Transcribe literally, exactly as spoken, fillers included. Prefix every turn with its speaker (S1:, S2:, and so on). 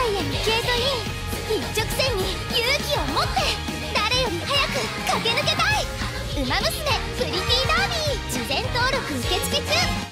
S1: 界へのゲートイン、一直線に勇気を持って誰より早く駆け抜けたい。ウマ娘プリティダービー事前登録受付中。